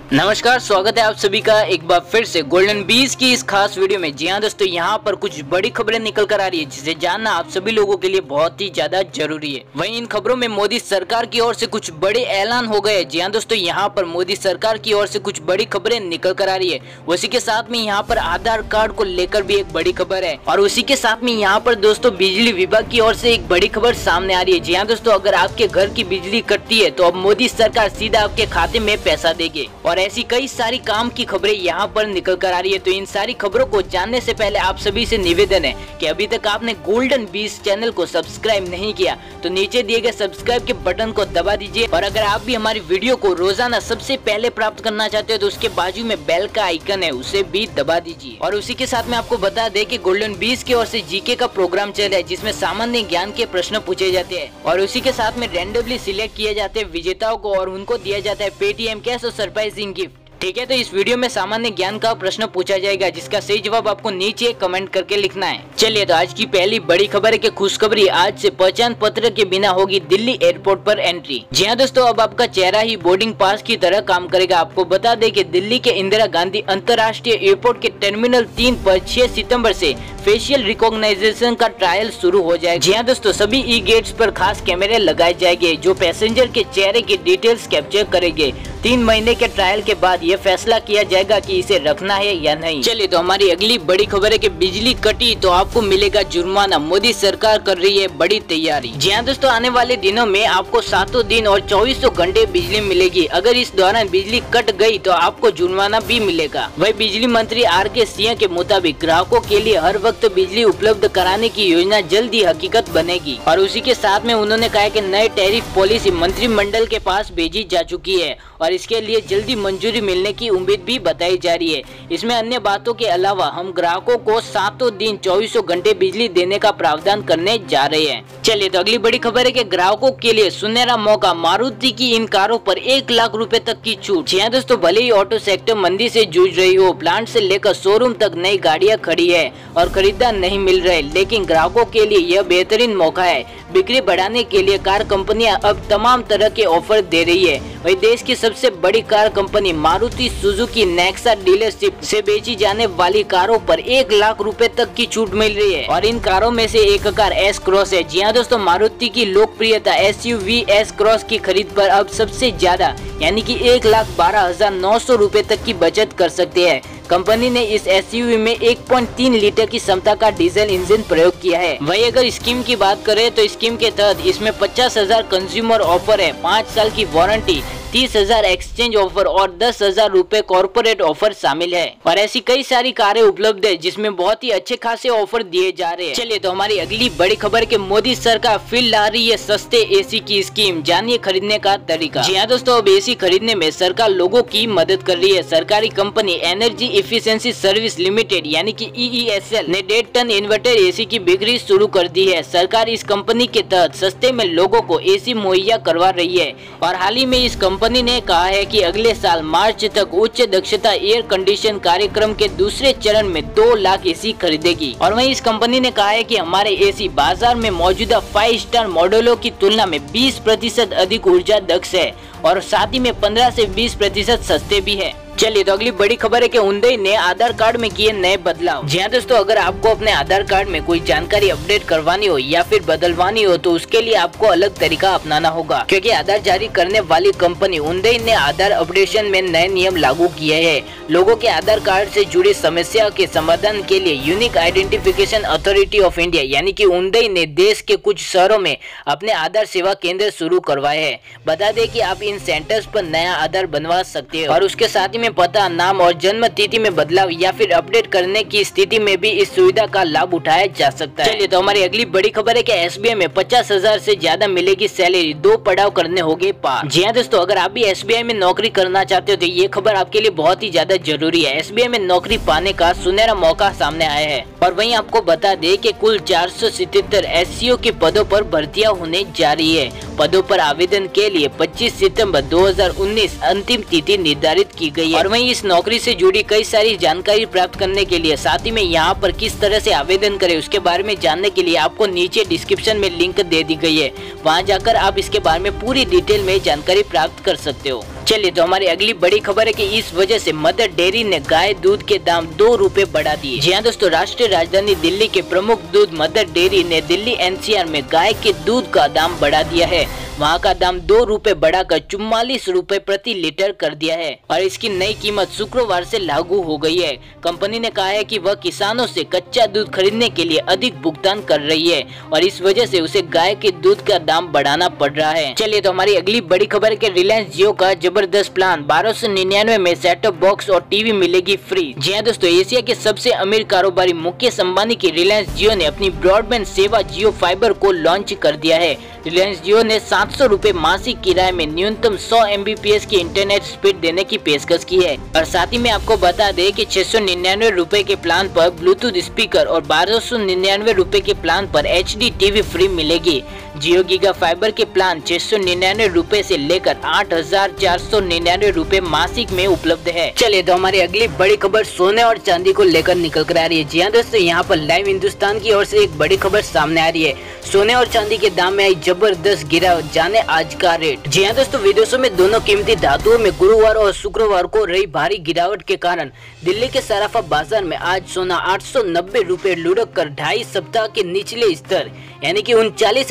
नमस्कार, स्वागत है आप सभी का एक बार फिर से गोल्डन बीज की इस खास वीडियो में। जी हाँ दोस्तों, यहाँ पर कुछ बड़ी खबरें निकल कर आ रही है जिसे जानना आप सभी लोगों के लिए बहुत ही ज्यादा जरूरी है। वहीं इन खबरों में मोदी सरकार की ओर से कुछ बड़े ऐलान हो गए। जी हाँ दोस्तों, यहाँ पर मोदी सरकार की ओर से कुछ बड़ी खबरें निकल कर आ रही है। उसी के साथ में यहाँ पर आधार कार्ड को लेकर भी एक बड़ी खबर है और उसी के साथ में यहाँ पर दोस्तों बिजली विभाग की ओर से एक बड़ी खबर सामने आ रही है। जी हाँ दोस्तों, अगर आपके घर की बिजली कटती है तो अब मोदी सरकार सीधा आपके खाते में पैसा देगी और ऐसी कई सारी काम की खबरें यहाँ पर निकल कर आ रही है। तो इन सारी खबरों को जानने से पहले आप सभी से निवेदन है कि अभी तक आपने गोल्डन बीज चैनल को सब्सक्राइब नहीं किया तो नीचे दिए गए सब्सक्राइब के बटन को दबा दीजिए। और अगर आप भी हमारी वीडियो को रोजाना सबसे पहले प्राप्त करना चाहते हो तो उसके बाजू में बेल का आइकन है, उसे भी दबा दीजिए। और उसी के साथ में आपको बता दें कि गोल्डन बीज की ओर से जीके का प्रोग्राम चल रहा है जिसमें सामान्य ज्ञान के प्रश्न पूछे जाते हैं और उसी के साथ में रैंडमली सिलेक्ट किए जाते हैं विजेताओं को और उनको दिया जाता है पेटीएम कैश और सरप्राइजिंग गिफ्ट। ठीक है, तो इस वीडियो में सामान्य ज्ञान का प्रश्न पूछा जाएगा जिसका सही जवाब आपको नीचे कमेंट करके लिखना है। चलिए, तो आज की पहली बड़ी खबर है कि खुशखबरी, आज से पहचान पत्र के बिना होगी दिल्ली एयरपोर्ट पर एंट्री। जी हाँ दोस्तों, अब आपका चेहरा ही बोर्डिंग पास की तरह काम करेगा। आपको बता दें कि दिल्ली के इंदिरा गांधी अंतर्राष्ट्रीय एयरपोर्ट के टर्मिनल 3 पर 6 सितंबर से फेशियल रिकॉग्नाइजेशन का ट्रायल शुरू हो जाएगा। जी हाँ दोस्तों, सभी ई गेट्स पर खास कैमरे लगाए जाएंगे जो पैसेंजर के चेहरे की डिटेल्स कैप्चर करेंगे। 3 महीने के ट्रायल के बाद ये फैसला किया जाएगा कि इसे रखना है या नहीं। चलिए, तो हमारी अगली बड़ी खबर है कि बिजली कटी तो आपको मिलेगा जुर्माना, मोदी सरकार कर रही है बड़ी तैयारी। जी हाँ दोस्तों, आने वाले दिनों में आपको 7 दिन और 24 घंटे बिजली मिलेगी। अगर इस दौरान बिजली कट गई तो आपको जुर्माना भी मिलेगा। वही बिजली मंत्री आर.के. सिंह के मुताबिक ग्राहकों के लिए हर वक्त बिजली उपलब्ध कराने की योजना जल्द ही हकीकत बनेगी। और उसी के साथ में उन्होंने कहा कि नए टैरिफ पॉलिसी मंत्रिमंडल के पास भेजी जा चुकी है और इसके लिए जल्दी मंजूरी मिलने की उम्मीद भी बताई जा रही है। इसमें अन्य बातों के अलावा हम ग्राहकों को 7 दिन 24 घंटे बिजली देने का प्रावधान करने जा रहे हैं। चलिए, तो अगली बड़ी खबर है कि ग्राहकों के लिए सुनहरा मौका, मारुति की इन कारों पर 1 लाख रुपए तक की छूट। जी हाँ दोस्तों, भले ही ऑटो सेक्टर मंदी से जूझ रही हो, प्लांट से लेकर शोरूम तक नई गाड़ियां खड़ी है और खरीदार नहीं मिल रहे, लेकिन ग्राहकों के लिए यह बेहतरीन मौका है। बिक्री बढ़ाने के लिए कार कंपनियां अब तमाम तरह के ऑफर दे रही है। वही देश की सबसे बड़ी car company Maruti Suzuki Nexa dealership से बेची जाने वाली कारों पर 1 लाख रुपए तक की छूट मिल रही है और इन कारों में से एक कार एस क्रॉस है। जी हाँ दोस्तों, मारुति की लोकप्रियता SUV एस क्रॉस की खरीद पर अब सबसे ज्यादा यानी कि 1,12,900 रुपए तक की बचत कर सकते हैं। कंपनी ने इस SUV में 1.3 लीटर की क्षमता का डीजल इंजन प्रयोग किया है। वही अगर स्कीम की बात करें तो स्कीम के तहत इसमें 50,000 कंज्यूमर ऑफर है, 5 साल की वारंटी, 30,000 एक्सचेंज ऑफर और 10,000 रुपए कॉर्पोरेट ऑफर शामिल है। और ऐसी कई सारी कारें उपलब्ध है जिसमें बहुत ही अच्छे खासे ऑफर दिए जा रहे हैं। चलिए, तो हमारी अगली बड़ी खबर के मोदी सरकार फिर ला रही है सस्ते एसी की स्कीम, जानिए खरीदने का तरीका। जी हाँ दोस्तों, अब एसी खरीदने में सरकार लोगों की मदद कर रही है। सरकारी company energy efficiency service limited यानी कि EESL ने 1.5 टन इन्वर्टर एसी की बिक्री शुरू कर दी है। सरकार इस कंपनी के तहत सस्ते में लोगों को एसी मुहैया करवा रही है और हाल ही में इस कंपनी ने कहा है कि अगले साल मार्च तक उच्च दक्षता एयर कंडीशन कार्यक्रम के दूसरे चरण में 2 लाख एसी खरीदेगी। और वहीं इस कंपनी ने कहा है कि हमारे एसी बाजार में मौजूदा 5 स्टार मॉडलों की तुलना में 20% अधिक ऊर्जा दक्ष है और साथ ही में 15 से 20% सस्ते भी है। चलिए, तो अगली बड़ी खबर है कि हुंडई ने आधार कार्ड में किए नए बदलाव। जी हाँ दोस्तों, अगर आपको अपने आधार कार्ड में कोई जानकारी अपडेट करवानी हो या फिर बदलवानी हो तो उसके लिए आपको अलग तरीका अपनाना होगा, क्योंकि आधार जारी करने वाली कंपनी हुंडई ने आधार अपडेशन में नए नियम लागू किए हैं। लोगों के आधार कार्ड से जुड़ी समस्या के समाधान के लिए unique identification authority of India यानी कि हुंडई ने देश के कुछ शहरों में अपने आधार सेवा केंद्र शुरू करवाए हैं। बता दें कि आप इन सेंटर्स पर नया आधार बनवा सकते हो और उसके साथ ही पता, नाम और जन्म तिथि में बदलाव या फिर अपडेट करने की स्थिति में भी इस सुविधा का लाभ उठाया जा सकता है। चलिए, तो हमारी अगली बड़ी खबर है कि SBI में 50,000 से ज्यादा मिलेगी सैलरी, 2 पड़ाव करने होंगे पार। जी हाँ दोस्तों, अगर आप भी SBI में नौकरी करना चाहते हो तो ये खबर आपके लिए बहुत ही ज्यादा जरूरी है। SBI में नौकरी पाने का सुनहरा मौका सामने आया है और वहीं आपको बता दें कि कुल 477 SCO के पदों पर भर्तियां होने जा रही है। पदों पर आवेदन के लिए 25 सितंबर 2019 अंतिम तिथि निर्धारित की गई है। और वहीं इस नौकरी से जुड़ी कई सारी जानकारी प्राप्त करने के लिए साथ ही में यहाँ पर किस तरह से आवेदन करें उसके बारे में जानने के लिए आपको नीचे डिस्क्रिप्शन में लिंक दे दी गई है, वहाँ जाकर आप इसके बारे में पूरी डिटेल में जानकारी प्राप्त कर सकते हो। चलिए तो हमारी अगली बड़ी खबर है कि इस वजह से मदर डेयरी ने गाय दूध के दाम 2 रुपए बढ़ा दिए। जी हाँ दोस्तों, राष्ट्रीय राजधानी दिल्ली के प्रमुख दूध मदर डेयरी ने दिल्ली एनसीआर में गाय के दूध का दाम बढ़ा दिया है। वहाँ का दाम 2 रुपए बढ़ाकर 44 रुपए प्रति लीटर कर दिया है और इसकी नई कीमत शुक्रवार से लागू हो गई है। कंपनी ने कहा है कि वह किसानों से कच्चा दूध खरीदने के लिए अधिक भुगतान कर रही है और इस वजह से उसे गाय के दूध का दाम बढ़ाना पड़ रहा है। चलिए तो हमारी अगली बड़ी खबर है कि रिलायंस जियो का जबरदस्त प्लान 1299 में सेट टॉप बॉक्स और टीवी मिलेगी फ्री। जी हाँ दोस्तों, एशिया के सबसे अमीर कारोबारी मुकेश अंबानी की रिलायंस जियो ने अपनी ब्रॉडबैंड सेवा जियो फाइबर को लॉन्च कर दिया है। रिलायंस जियो ने 700 रुपए मासिक किराए में न्यूनतम 100 MBPS की इंटरनेट स्पीड देने की पेशकश की है और साथ ही में आपको बता दें कि 699 रुपए के प्लान पर ब्लूटूथ स्पीकर और 1299 रुपए के प्लान पर HD टीवी फ्री मिलेगी। जियो गीगा फाइबर के प्लान 699 रुपए से लेकर 8,499 रुपए मासिक में उपलब्ध है। चलिए तो हमारी अगली बड़ी खबर सोने और चांदी को लेकर निकल कर आ रही है। जी हाँ दोस्तों, यहाँ पर लाइव हिंदुस्तान की ओर से एक बड़ी खबर सामने आ रही है। सोने और चांदी के दाम में आई जबरदस्त गिरावट, जाने आज का रेट। जी हाँ दोस्तों, विदेशों में दोनों कीमती धातुओं में गुरुवार और शुक्रवार को रही भारी गिरावट के कारण दिल्ली के सराफा बाजार में आज सोना 890 रुपए लुढ़क कर 2.5 सप्ताह के निचले स्तर यानी कि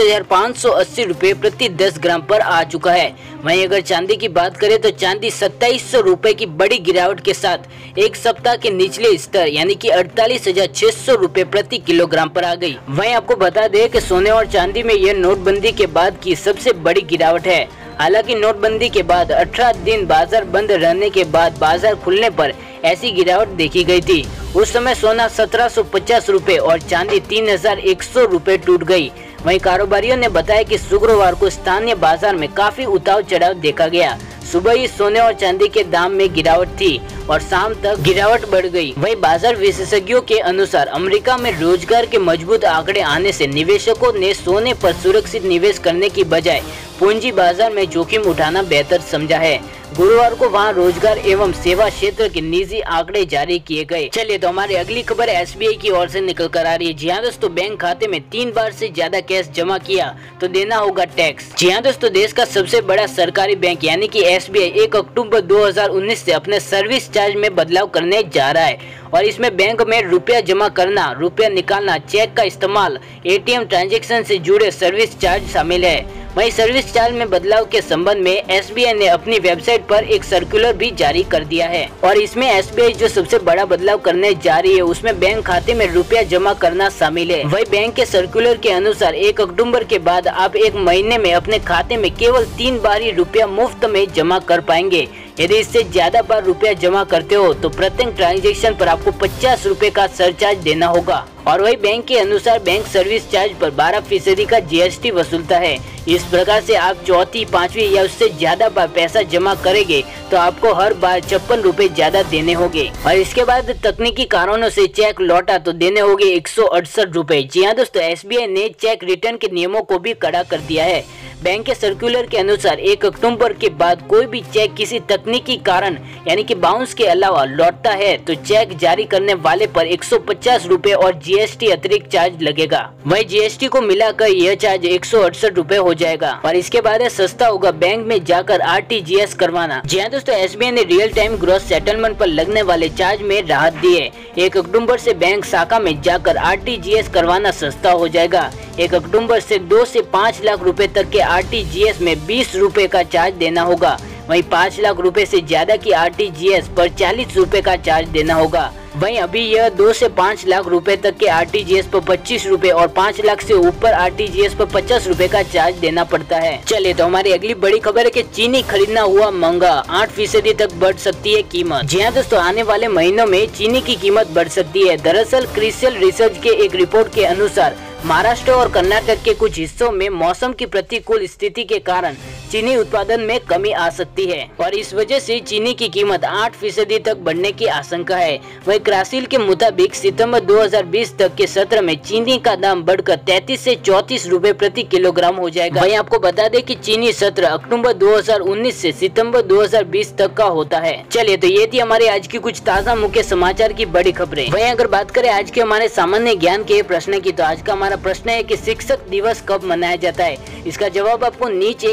39,580 रुपए प्रति 10 ग्राम पर आ चुका है। वहीं अगर चांदी की बात करें तो चांदी 2700 रुपए की बड़ी गिरावट के साथ एक सप्ताह के निचले स्तर यानी कि 48,600 रुपए प्रति किलोग्राम पर आ गई। वहीं आपको बता दें कि सोने और चांदी में यह नोटबंदी के बाद की सबसे बड़ी गिरावट है। हालांकि नोटबंदी के बाद 18 दिन बाजार बंद रहने के बाद बाजार खुलने पर ऐसी गिरावट देखी गई थी। उस समय सोना 1750 रुपए और चांदी 3100 रुपए टूट गई। वहीं कारोबारियों ने बताया कि शुक्रवार को स्थानीय बाजार में काफी उतार चढ़ाव देखा गया। सुबह ही सोने और चांदी के दाम में गिरावट थी और शाम तक गिरावट बढ़ गई। वहीं बाजार विशेषज्ञों के अनुसार अमेरिका में रोजगार के मजबूत आंकड़े आने से निवेशकों ने सोने पर सुरक्षित निवेश करने की बजाय पूंजी बाजार में जोखिम उठाना बेहतर समझा है। गुरुवार को वहां रोजगार एवं सेवा क्षेत्र के निजी आंकड़े जारी किए गए। चलिए तो हमारी अगली खबर SBI की ओर से निकल कर आ रही है। जी हाँ दोस्तों, बैंक खाते में 3 बार से ज्यादा कैश जमा किया तो देना होगा टैक्स। जी हाँ दोस्तों, देश का सबसे बड़ा सरकारी बैंक यानी कि SBI 1 अक्टूबर 2019 से अपने सर्विस चार्ज में बदलाव करने जा रहा है और इसमें बैंक में रुपया जमा करना, रुपया निकालना, चेक का इस्तेमाल, ATM ट्रांजैक्शन से जुड़े सर्विस चार्ज शामिल है। वहीं सर्विस चार्ज में बदलाव के संबंध में SBI ने अपनी वेबसाइट पर एक सर्कुलर भी जारी कर दिया है और इसमें SBI जो सबसे बड़ा बदलाव करने जा रही है उसमें बैंक खाते में रुपया जमा करना शामिल है। वही बैंक के सर्कुलर के अनुसार 1 अक्टूबर के बाद आप एक महीने में अपने खाते में केवल 3 बार ही रुपया मुफ्त में जमा कर पाएंगे। यदि इससे ज्यादा बार रुपया जमा करते हो तो प्रत्येक ट्रांजैक्शन पर आपको 50 रुपए का सरचार्ज देना होगा। और वही बैंक के अनुसार बैंक सर्विस चार्ज पर 12% का GST वसूलता है। इस प्रकार से आप चौथी, 5वीं या उससे ज्यादा बार पैसा जमा करेंगे तो आपको हर बार 56 रुपए ज्यादा देने होंगे और इसके बाद तकनीकी कारणों से चेक लौटा तो देने होंगे 168 रुपए। जी हाँ दोस्तों, SBI ने चेक रिटर्न के नियमों को भी कड़ा कर दिया है। बैंक के सर्कुलर के अनुसार 1 अक्टूबर के बाद कोई भी चेक किसी तकनीकी कारण यानी कि बाउंस के अलावा लौटता है तो चेक जारी करने वाले पर 150 रुपए और GST अतिरिक्त चार्ज लगेगा। वही GST को मिलाकर यह चार्ज 168 रुपए हो जाएगा और इसके बाद सस्ता होगा बैंक में जाकर RTGS करवाना। जी हाँ दोस्तों, SBI ने रियल टाइम ग्रॉस सेटलमेंट पर लगने वाले चार्ज में राहत दी है। 1 अक्टूबर से बैंक शाखा में जाकर RTGS करवाना सस्ता हो जाएगा। 1 अक्टूबर से 2 से 5 लाख रुपए तक के RTGS में 20 रुपए का चार्ज देना होगा। वहीं 5 लाख रुपए से ज्यादा की RTGS पर 40 रुपए का चार्ज देना होगा। वहीं अभी यह 2 से 5 लाख रुपए तक के RTGS पर 25 रुपए और 5 लाख से ऊपर RTGS पर 50 रुपए का चार्ज देना पड़ता है। चलिए तो हमारी अगली बड़ी खबर है कि चीनी खरीदना हुआ महंगा, 8% तक बढ़ सकती है कीमत। जी हाँ दोस्तों, आने वाले महीनों में चीनी की कीमत बढ़ सकती है। दरअसल क्रिसिल रिसर्च के एक रिपोर्ट के अनुसार महाराष्ट्र और कर्नाटक के कुछ हिस्सों में मौसम की प्रतिकूल स्थिति के कारण चीनी उत्पादन में कमी आ सकती है और इस वजह से चीनी की कीमत 8% तक बढ़ने की आशंका है। वहीं क्रासिल के मुताबिक सितंबर 2020 तक के सत्र में चीनी का दाम बढ़कर 33 से 34 रुपए प्रति किलोग्राम हो जाएगा। वहीं आपको बता दें कि चीनी सत्र अक्टूबर 2019 से सितंबर 2020 तक का होता है। चलिए तो ये थी हमारे आज की कुछ ताज़ा मुख्य समाचार की बड़ी खबरें। वहीं अगर बात करें आज के हमारे सामान्य ज्ञान के प्रश्न की, तो आज का हमारा प्रश्न है कि शिक्षक दिवस कब मनाया जाता है। इसका जवाब आपको नीचे कमेंट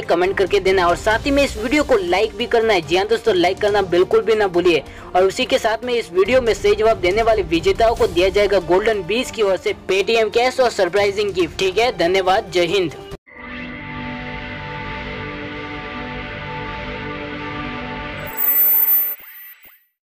करके देना और साथ ही में इस वीडियो को लाइक भी करना है। जी हाँ दोस्तों, लाइक करना बिल्कुल भी ना भूलिए। और उसी के साथ में इस वीडियो में सही जवाब देने वाले विजेताओं को दिया जाएगा गोल्डन बीज की ओर से पेटीएम कैश और सरप्राइजिंग गिफ्ट। ठीक है, धन्यवाद, जय हिंद।